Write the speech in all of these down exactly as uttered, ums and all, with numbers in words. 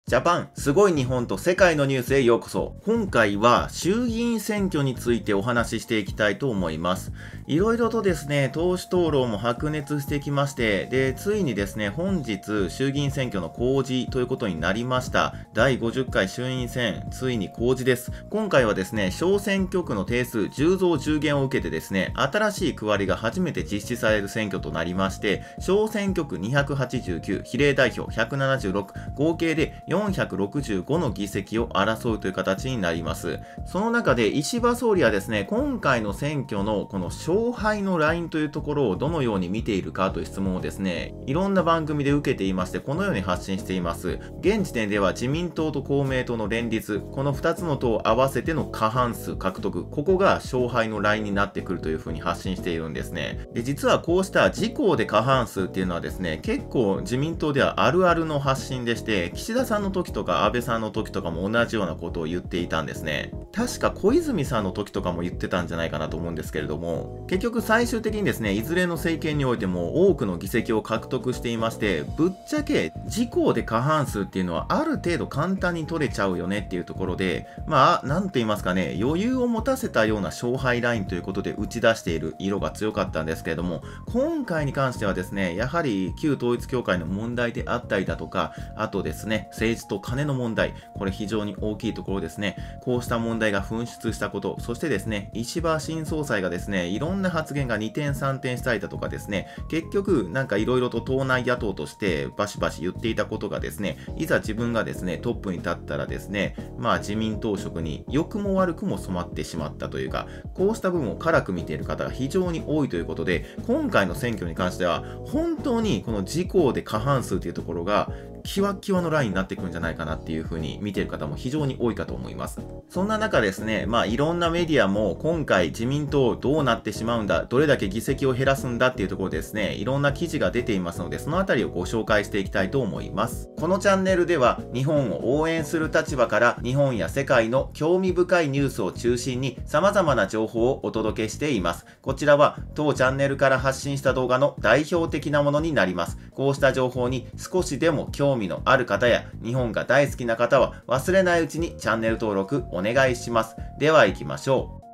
ジャパン、すごい日本と世界のニュースへようこそ。今回は衆議院選挙についてお話ししていきたいと思います。いろいろとですね、党首討論も白熱してきまして、で、ついにですね、本日衆議院選挙の公示ということになりました。だいごじゅっかい衆院選、ついに公示です。今回はですね、小選挙区の定数じゅう増じゅう減を受けてですね、新しい区割りが初めて実施される選挙となりまして、小選挙区にひゃくはちじゅうきゅう、比例代表ひゃくななじゅうろく、合計でよんひゃくろくじゅうごの議席を争うという形になります。その中で石破総理はですね、今回の選挙のこの勝敗のラインというところをどのように見ているかという質問をですね、いろんな番組で受けていまして、このように発信しています。現時点では自民党と公明党の連立、このふたつの党を合わせての過半数獲得、ここが勝敗のラインになってくるというふうに発信しているんですね。で、実はこうした自公で過半数っていうのはですね、結構自民党ではあるあるの発信でして、岸田さんの時とか安倍さんの時とかも同じようなことを言っていたんですね。確か小泉さんの時とかも言ってたんじゃないかなと思うんですけれども、結局最終的にですね、いずれの政権においても多くの議席を獲得していまして、ぶっちゃけ自公で過半数っていうのはある程度簡単に取れちゃうよねっていうところで、まあなんと言いますかね、余裕を持たせたような勝敗ラインということで打ち出している色が強かったんですけれども、今回に関してはですね、やはり旧統一教会の問題であったりだとか、あとですね、政治と金の問題、これ非常に大きいところですね。こうした問題が噴出したこと、そしてですね、石破新総裁がですね、いろんな発言がにてんさんてんしたりだとかですね、結局なんかいろいろと党内野党としてバシバシ言っていたことがですね、いざ自分がですね、トップに立ったらですね、まあ自民党職に良くも悪くも染まってしまったというか、こうした部分を辛く見ている方が非常に多いということで、今回の選挙に関しては、本当にこの自公で過半数というところが、キワキワのラインになってくるんじゃないかなっていう風に見ている方も非常に多いかと思います。そんな中ですね、まあいろんなメディアも今回自民党どうなってしまうんだ、どれだけ議席を減らすんだっていうところですね、いろんな記事が出ていますので、そのあたりをご紹介していきたいと思います。このチャンネルでは日本を応援する立場から日本や世界の興味深いニュースを中心に様々な情報をお届けしています。こちらは当チャンネルから発信した動画の代表的なものになります。こうした情報に少しでも興味のある方や日本が大好きな方は忘れないうちにチャンネル登録お願いします。では行きましょう。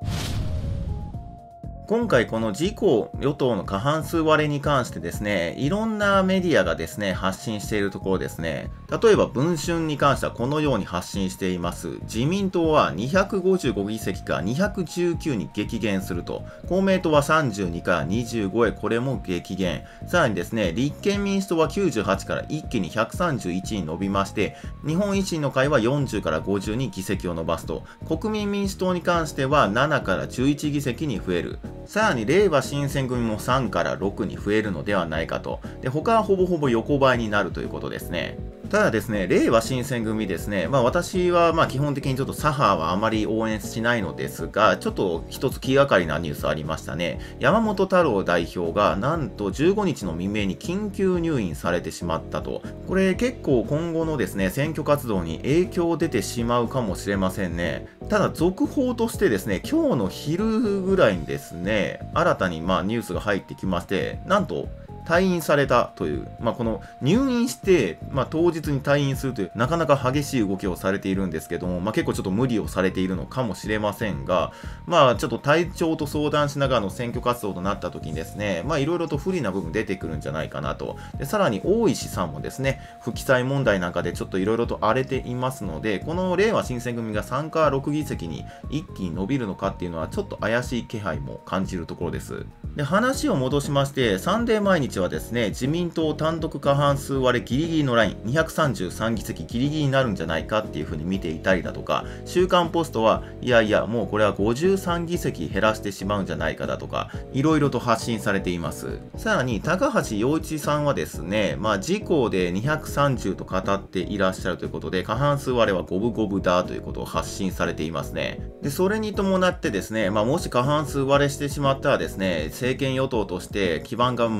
今回この自公与党の過半数割れに関してですね、いろんなメディアがですね、発信しているところですね。例えば文春に関してはこのように発信しています。自民党はにひゃくごじゅうご議席からにひゃくじゅうきゅうに激減すると。公明党はさんじゅうにからにじゅうごへこれも激減。さらにですね、立憲民主党はきゅうじゅうはちから一気にひゃくさんじゅういちに伸びまして、日本維新の会はよんじゅうからごじゅうに議席を伸ばすと。国民民主党に関してはななからじゅういち議席に増える。さらにれいわ新選組もさんからろくに増えるのではないかと。で、他はほぼほぼ横ばいになるということですね。ただですね、れいわ新選組ですね、まあ私はまあ基本的にちょっと左派はあまり応援しないのですが、ちょっと一つ気がかりなニュースありましたね。山本太郎代表がなんとじゅうごにちの未明に緊急入院されてしまったと。これ結構今後のですね、選挙活動に影響出てしまうかもしれませんね。ただ続報としてですね、今日の昼ぐらいにですね、新たにまあニュースが入ってきまして、なんと退院されたという、まあ、この入院して、まあ、当日に退院するというなかなか激しい動きをされているんですけども、まあ、結構ちょっと無理をされているのかもしれませんが、まあちょっと体調と相談しながらの選挙活動となった時にですね、まあいろいろと不利な部分出てくるんじゃないかなと。で、さらに大石さんもですね、不記載問題なんかでちょっといろいろと荒れていますので、このれいわ新選組がさんからろく議席に一気に伸びるのかっていうのはちょっと怪しい気配も感じるところです。で、話を戻しまして、サンデー毎日はですね、自民党単独過半数割れギリギリのライン、にひゃくさんじゅうさん議席ギリギリになるんじゃないかっていう風に見ていたりだとか、週刊ポストはいやいや、もうこれはごじゅうさん議席減らしてしまうんじゃないかだとか、いろいろと発信されています。さらに、高橋洋一さんはですね、まあ、自公でにひゃくさんじゅうと語っていらっしゃるということで、過半数割れは五分五分だということを発信されていますね。で、それに伴ってですね、まあ、もし過半数割れしてしまったらですね、政権与党として基盤が全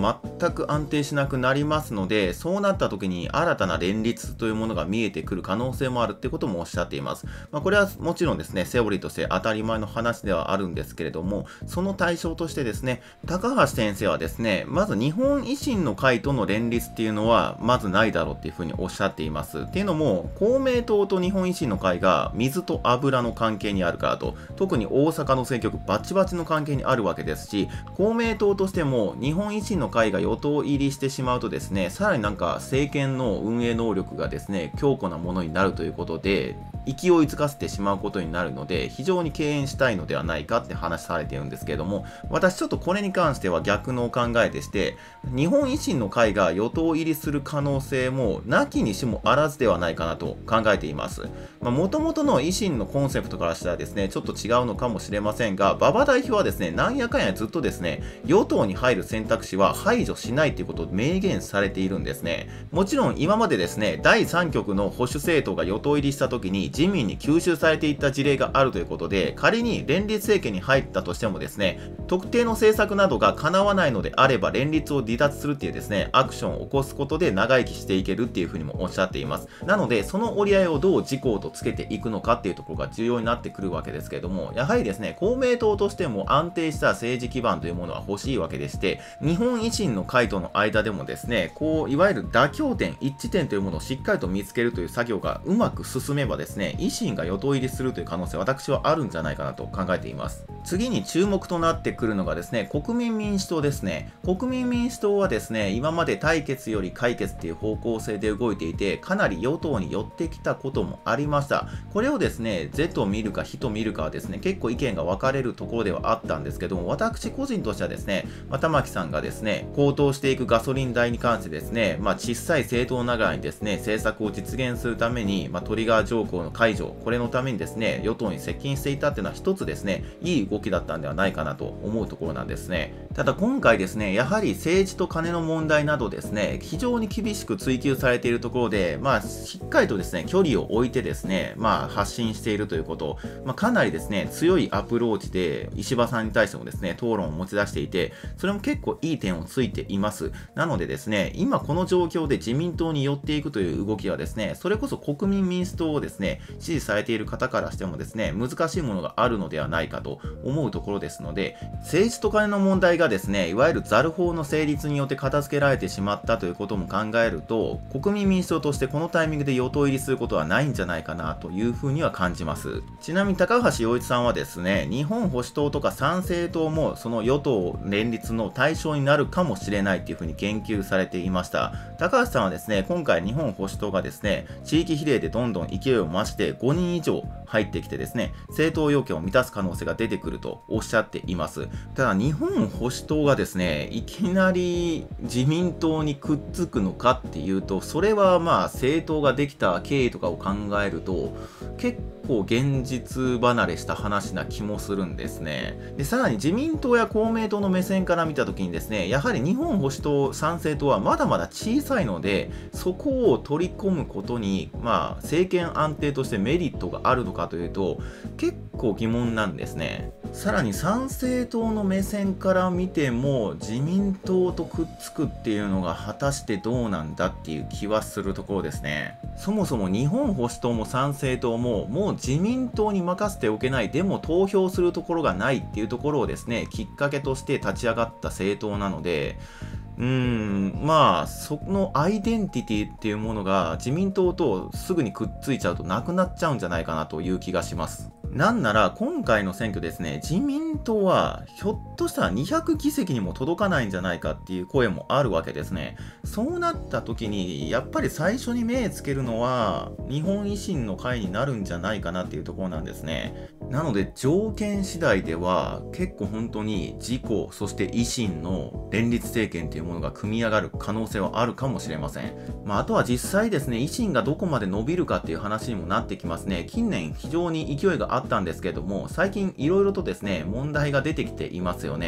く安定しなくなりますので、そうなった時に新たな連立というものが見えてくる可能性もあるってこともおっしゃっています。まあ、これはもちろんですね、セオリーとして当たり前の話ではあるんですけれども、その対象としてですね、高橋先生はですね、まず日本維新の会との連立っていうのはまずないだろうっていうふうにおっしゃっています。っていうのも、公明党と日本維新の会が水と油の関係にあるからと、特に大阪の選挙区バチバチの関係にあるわけですし、公明党としても日本維新の会が与党入りしてしまうとですね、さらになんか政権の運営能力がですね、強固なものになるということで、勢いづかせてしまうことになるので、非常に敬遠したいのではないかって話されているんですけれども、私ちょっとこれに関しては逆の考えでして、日本維新の会が与党入りする可能性もなきにしもあらずではないかなと考えています。もともとの維新のコンセプトからしたらですね、ちょっと違うのかもしれませんが、馬場代表はですね、なんやかんやずっとですね、与党に入る選択肢は排除しないということを明言されているんですね。もちろん今までですね、だいさん局の保守政党が与党入りした時に自民に吸収されていった事例があるということで、仮に連立政権に入ったとしてもですね、特定の政策などが叶わないのであれば連立を離脱するっていうですね、アクションを起こすことで長生きしていけるっていうふうにもおっしゃっています。なので、その折り合いをどう自公とつけていくのかっていうところが重要になってくるわけですけれども、やはりですね、公明党としても安定した政治基盤というものは欲しいわけでして、日本維新の会との間でもですね、こう、いわゆる妥協点、一致点というものをしっかりと見つけるという作業がうまく進めばですね、維新が与党入りするという可能性は私はあるんじゃないかなと考えています。次に注目となってくるのがですね、国民民主党ですね。国民民主党はですね、今まで対決より解決っていう方向性で動いていて、かなり与党に寄ってきたこともありました。これをですね、是と見るか非と見るかはですね、結構意見が分かれるところではあったんですけども、私個人としてはですね、まあ、玉木さんがですね、高騰していくガソリン代に関してですね、まあ、小さい政党ながらにですね、政策を実現するために、まあ、トリガー条項の解除、これのためにですね、与党に接近していたっていうのは一つですね、いい動きだったんではないかなと思うところなんですね。ただ今回ですね、やはり政治と金の問題などですね、非常に厳しく追及されているところで、まあ、しっかりとですね、距離を置いてですね、まあ、発信しているということ、まあ、かなりですね、強いアプローチで、石破さんに対してもですね、討論を持ち出していて、それも結構いい点をついています。なのでですね、今この状況で自民党に寄っていくという動きはですね、それこそ国民民主党をですね、支持されている方からしてもですね、難しいものがあるのではないかと思うところですので、政治と金の問題がですね、いわゆるザル法の成立によって片付けられてしまったということも考えると、国民民主党としてこのタイミングで与党入りすることはないんじゃないかなというふうには感じます。ちなみに高橋洋一さんはですね、日本保守党とか参政党もその与党連立の対象になるかもしれないというふうに言及されていました。高橋さんはですね、今回日本保守党がですね、地域比例でどんどん勢いを増してごにん以上入ってきてですね、政党要件を満たす可能性が出てくるとおっしゃっています。ただ日本保守党がですね、いきなり自民党にくっつくのかっていうと、それはまあ政党ができた経緯とかを考えると結構現実離れした話な気もするんですね。で、さらに自民党や公明党の目線から見たときにですね、やはり日本保守党、参政党はまだまだ小さいので、そこを取り込むことに、まあ政権安定としてメリットがあるのかというと、結構疑問なんですね。さらに参政党の目線から見ても自民党とくっつくっていうのが果たしてどうなんだっていう気はするところですね。そもそも日本保守党も参政党ももう自民党に任せておけない、でも投票するところがないっていうところをですね、きっかけとして立ち上がった政党なので、うーん、まあ、そのアイデンティティっていうものが自民党とすぐにくっついちゃうとなくなっちゃうんじゃないかなという気がします。なんなら今回の選挙ですね、自民党はひょっとしたらにひゃくぎせきにも届かないんじゃないかっていう声もあるわけですね。そうなった時にやっぱり最初に目つけるのは日本維新の会になるんじゃないかなっていうところなんですね。なので条件次第では結構本当に自公そして維新の連立政権というものが組み上がる可能性はあるかもしれません。まあ、あとは実際ですね、維新がどこまで伸びるかっていう話にもなってきますね。近年非常に勢いがあったんですけども、最近いろいろとですね、問題が出てきていますよね。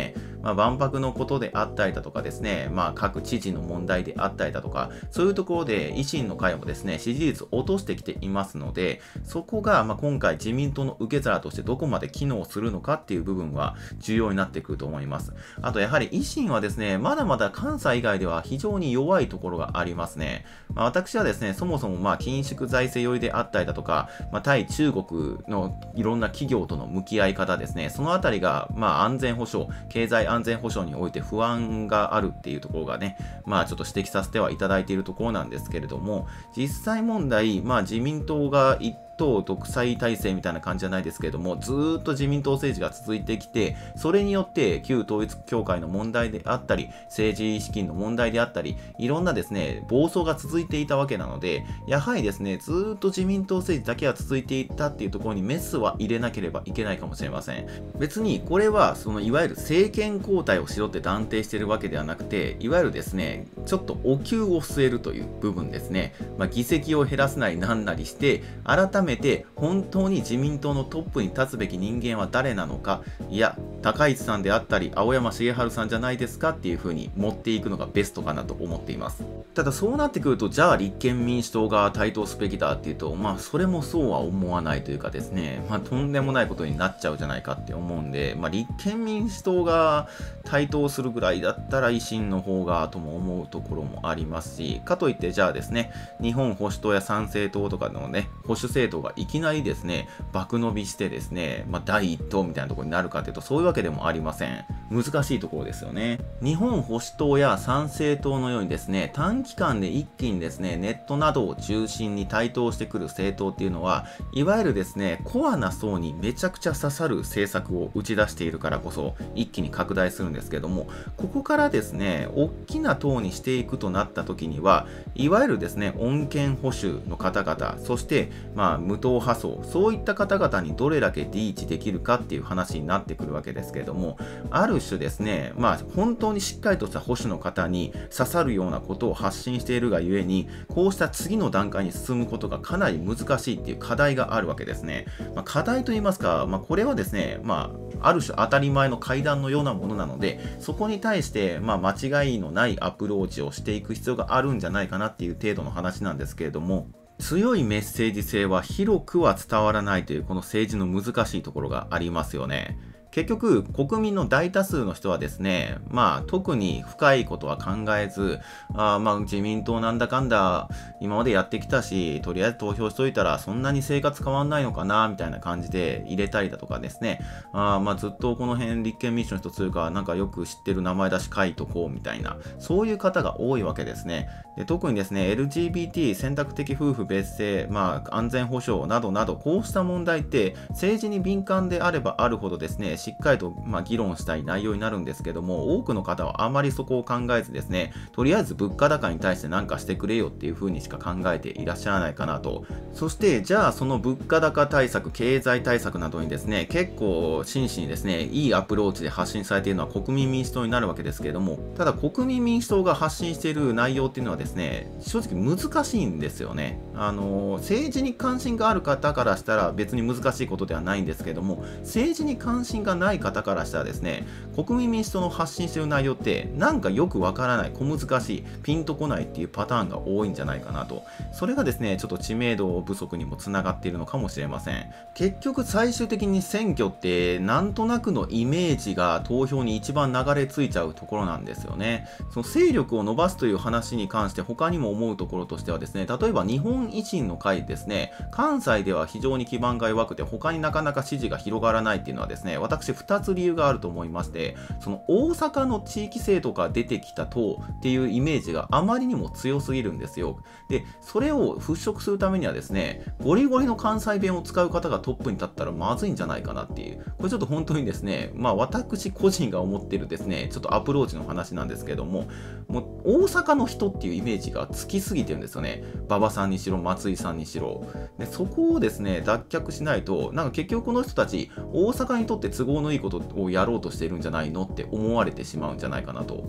まあ、万博のことであったりだとかですね、まあ、各知事の問題であったりだとか、そういうところで維新の会もですね、支持率を落としてきていますので、そこがまあ今回自民党の受け皿としてどこまで機能するのかっていう部分は重要になってくると思います。あとやはり維新はですね、まだまだ関西以外では非常に弱いところがありますね。まあ、私はですね、そもそもまあ緊縮財政寄りであったりだとか、まあ、対中国のいろんな企業との向き合い方ですね、そのあたりがまあ安全保障、経済安全保障において不安があるっていうところがね、まあちょっと指摘させてはいただいているところなんですけれども、実際問題、まあ自民党が一党独裁体制みたいな感じじゃないですけれども、ずーっと自民党政治が続いてきて、それによって旧統一教会の問題であったり、政治資金の問題であったり、いろんなですね、暴走が続いていたわけなので、やはりですね、ずーっと自民党政治だけは続いていたっていうところにメスは入れなければいけないかもしれません。別にこれは、そのいわゆる政権交代をしろって断定しているわけではなくて、いわゆるですね、ちょっとお灸を据えるという部分ですね。まあ、議席を減らすなりなんなりして、改めて本当に自民党のトップに立つべき人間は誰なのか、いや、高市さんであったり、青山茂春さんじゃないですかっていう風に持っていくのがベストかなと思っています。ただそうなってくると、じゃあ立憲民主党が台頭すべきだっていうと、まあそれもそうは思わないというかですね、まあとんでもないことになっちゃうじゃないかって思うんで、まあ立憲民主党が台頭するぐらいだったら維新の方がとも思うところもありますし、かといってじゃあですね、日本保守党や参政党とかのね、保守政党がいきなりですね、爆伸びしてですね、まあ第一党みたいなところになるかというと、そういうわけでもありません。難しいところですよね。日本保守党や参政党のようにですね、短期間で一気にですね、ネットなどを中心に台頭してくる政党っていうのは、いわゆるですね、コアな層にめちゃくちゃ刺さる政策を打ち出しているからこそ、一気に拡大するんですけども、ここからですね、大きな党にしていくとなった時には、いわゆるですね、穏健保守の方々、そして、まあ、無党派層、そういった方々にどれだけリーチできるかっていう話になってくるわけですけれども、ある種ですね、まあ、本当にしっかりとした保守の方に刺さるようなことを発信しているがゆえに、こうした次の段階に進むことがかなり難しいっていう課題があるわけですね。まあ、課題といいますか、まあ、これはですね、まあ、ある種当たり前の階段のようなものなので、そこに対して、まあ、間違いのないアプローチをしていく必要があるんじゃないかなっていう程度の話なんですけれども、強いメッセージ性は広くは伝わらないというこの政治の難しいところがありますよね。結局、国民の大多数の人はですね、まあ、特に深いことは考えず、あまあ、自民党なんだかんだ今までやってきたし、とりあえず投票しといたらそんなに生活変わんないのかな、みたいな感じで入れたりだとかですね、あまあ、ずっとこの辺立憲民主の人というか、なんかよく知ってる名前だし書いとこうみたいな、そういう方が多いわけですね。で特にですね、エルジービーティー、選択的夫婦別姓、まあ、安全保障などなど、こうした問題って政治に敏感であればあるほどですね、しっかりと、まあ、議論したい内容になるんですけども、多くの方はあまりそこを考えずですね、とりあえず物価高に対して何かしてくれよっていう風にしか考えていらっしゃらないかなと。そしてじゃあその物価高対策、経済対策などにですね、結構真摯にですね、いいアプローチで発信されているのは国民民主党になるわけですけれども、ただ国民民主党が発信している内容っていうのはですね、正直難しいんですよね。あの政治に関心がある方からしたら別に難しいことではないんですけれども、政治に関心がない方からしたらですね、国民民主党の発信している内容ってなんかよくわからない、小難しい、ピンとこないっていうパターンが多いんじゃないかなと。それがですね、ちょっと知名度不足にもつながっているのかもしれません。結局最終的に選挙ってなんとなくのイメージが投票に一番流れ着いちゃうところなんですよね。その勢力を伸ばすという話に関して他にも思うところとしてはですね、例えば日本維新の会ですね、関西では非常に基盤が弱くて他になかなか支持が広がらないっていうのはですね、私ふたつ理由があると思いまして、その大阪の地域性とか出てきた党っていうイメージがあまりにも強すぎるんですよ。で、それを払拭するためにはですね、ゴリゴリの関西弁を使う方がトップに立ったらまずいんじゃないかなっていう、これちょっと本当にですね、まあ私個人が思ってるですね、ちょっとアプローチの話なんですけども、もう大阪の人っていうイメージがつきすぎてるんですよね。馬場さんにしろ、松井さんにしろ。で、そこをですね、脱却しないと、なんか結局この人たち、大阪にとって都合のいいことをやろうとしてるんじゃないのって思われてしまうんじゃないかなと。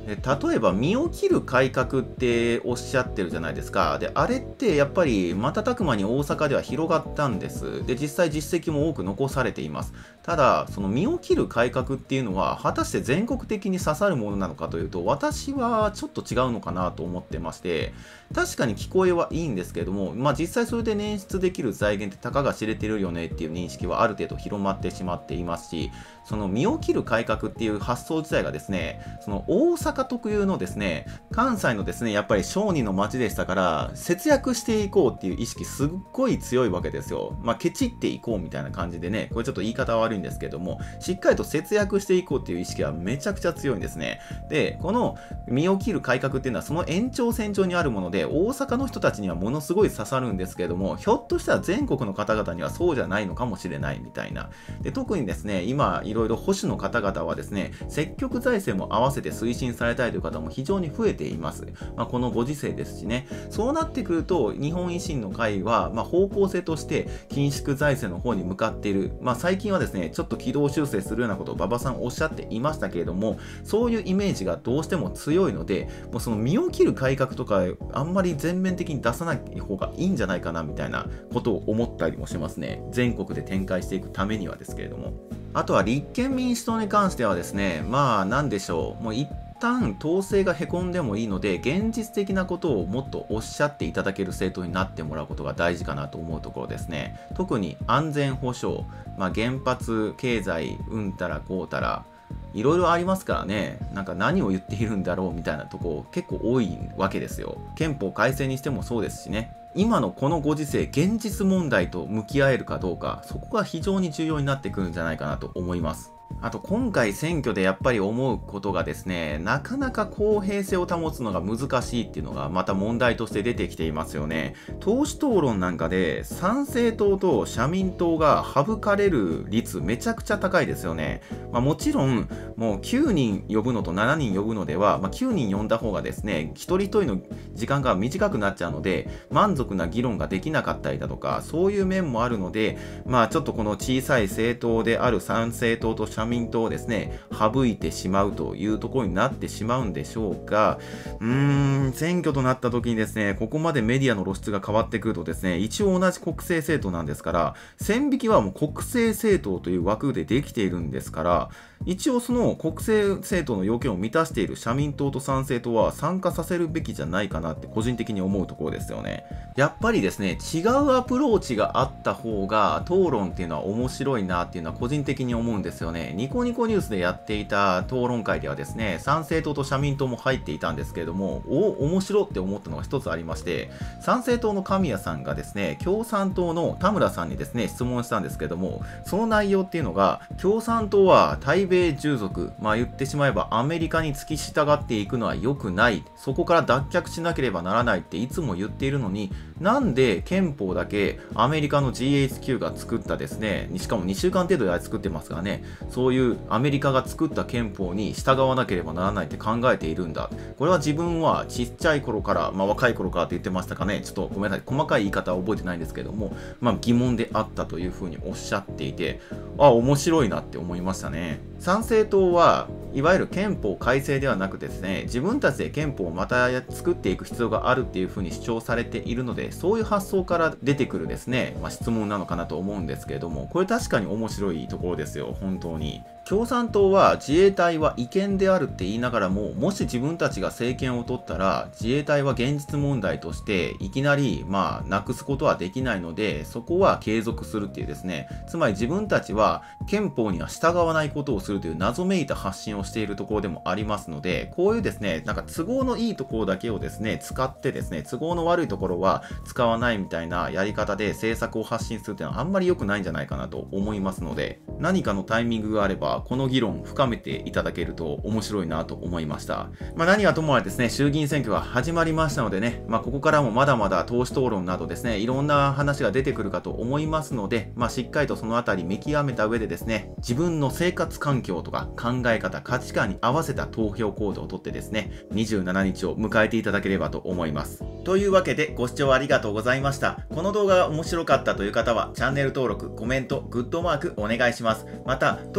え例えば身を切る改革っておっしゃってるじゃないですか。で、あれってやっぱり瞬く間に大阪では広がったんです。で、実際実績も多く残されています。ただ、その身を切る改革っていうのは果たして全国的に刺さるものなのかというと、私はちょっと違うのかなと思ってまして、確かに聞こえはいいんですけれども、まあ実際それで捻出できる財源ってたかが知れてるよねっていう認識はある程度広まってしまっていますし、その身を切る改革っていう発想自体がですね、その大阪特有のですね、関西のですね、やっぱり商人の街でしたから、節約していこうっていう意識すっごい強いわけですよ。まあケチっていこうみたいな感じでね、これちょっと言い方は悪いんですけども、しっかりと節約していこうっていう意識はめちゃくちゃ強いんですね。で、この身を切る改革っていうのはその延長線上にあるもので、大阪の人たちにはものすごい刺さるんですけども、ひょっとしたら全国の方々にはそうじゃないのかもしれないみたいな。で、特にですね、今いろいろ保守の方々はですね、積極財政も合わせて推進されたいという方も非常に増えています。まあ、このご時世ですしね。そうなってくると、日本維新の会は、まあ、方向性として緊縮財政の方に向かっている。まあ、最近はですね、ちょっと軌道修正するようなことを馬場さんおっしゃっていましたけれども、そういうイメージがどうしても強いので、もうその身を切る改革とか、あんまり全面的に出さない方がいいんじゃないかなみたいなことを思ったりもしますね。全国で展開していくためにはですけれども。あとは立憲民主党に関してはですね、まあなんでしょう、もう一旦統制がへこんでもいいので、現実的なことをもっとおっしゃっていただける政党になってもらうことが大事かなと思うところですね。特に安全保障、まあ、原発、経済、うんたらこうたら、いろいろありますからね、なんか何を言っているんだろうみたいなとこ結構多いわけですよ。憲法改正にしてもそうですしね。今のこのご時世、現実問題と向き合えるかどうか、そこが非常に重要になってくるんじゃないかなと思います。あと今回選挙でやっぱり思うことがですね、なかなか公平性を保つのが難しいっていうのがまた問題として出てきていますよね。党首討論なんかで参政党と社民党が省かれる率めちゃくちゃ高いですよね。まあ、もちろんもうきゅうにん呼ぶのとしちにん呼ぶのでは、まあ、きゅうにん呼んだ方がですね、一人一人の時間が短くなっちゃうので満足な議論ができなかったりだとか、そういう面もあるので、まあちょっとこの小さい政党である参政党と社民党をですね、省いてしまうというところになってしまうんでしょうが、うーん、選挙となった時にですね、ここまでメディアの露出が変わってくるとですね、一応同じ国政政党なんですから、線引きはもう国政政党という枠でできているんですから、一応その国政政党の要件を満たしている社民党と参政党は参加させるべきじゃないかなって個人的に思うところですよね。やっぱりですね、違うアプローチがあった方が討論っていうのは面白いなっていうのは個人的に思うんですよね。ニコニコニュースでやっていた討論会ではですね、参政党と社民党も入っていたんですけれども、お、面白って思ったのが一つありまして、参政党の神谷さんがですね、共産党の田村さんにですね、質問したんですけれども、その内容っていうのが、共産党は対米従属、まあ言ってしまえばアメリカに付き従っていくのは良くない、そこから脱却しなければならないっていつも言っているのに、なんで憲法だけアメリカの ジーエイチキュー が作ったですね、しかもにしゅうかん程度で作ってますからね、そういうアメリカが作った憲法に従わなければならないって考えているんだ。これは自分はちっちゃい頃から、まあ若い頃からって言ってましたかね、ちょっとごめんなさい、細かい言い方は覚えてないんですけども、まあ疑問であったというふうにおっしゃっていて、あ、面白いなって思いましたね。参政党はいわゆる憲法改正ではなくですね、自分たちで憲法をまた作っていく必要があるっていうふうに主張されているので、そういう発想から出てくるですね、まあ、質問なのかなと思うんですけれども、これ確かに面白いところですよ、本当に。共産党は自衛隊は違憲であるって言いながらも、もし自分たちが政権を取ったら自衛隊は現実問題としていきなりまあなくすことはできないので、そこは継続するっていうですね、つまり自分たちは憲法には従わないことをするという謎めいた発信をしているところでもありますので、こういうですね、なんか都合のいいところだけをですね使ってですね、都合の悪いところは使わないみたいなやり方で政策を発信するっていうのはあんまり良くないんじゃないかなと思いますので、何かのタイミングがあればこの議論深めていただけると面白いなと思いました。まあ、何はともあれですね、衆議院選挙が始まりましたのでね、まあ、ここからもまだまだ党首討論などですね、いろんな話が出てくるかと思いますので、まあ、しっかりとそのあたり見極めた上でですね、自分の生活環境とか考え方、価値観に合わせた投票行動をとってですね、にじゅうしちにちを迎えていただければと思います。というわけでご視聴ありがとうございました。この動画が面白かったという方はチャンネル登録、コメント、グッドマークお願いします。また当チャンネル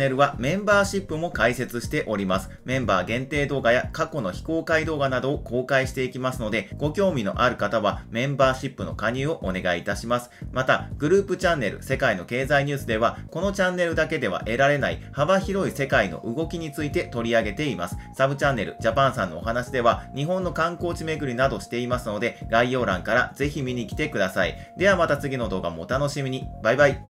ルはメンバーシップも開設しております。メンバー限定動画や過去の非公開動画などを公開していきますので、ご興味のある方はメンバーシップの加入をお願いいたします。また、グループチャンネル世界の経済ニュースでは、このチャンネルだけでは得られない幅広い世界の動きについて取り上げています。サブチャンネルジャパンさんのお話では、日本の観光地巡りなどしていますので、概要欄からぜひ見に来てください。ではまた次の動画もお楽しみに。バイバイ。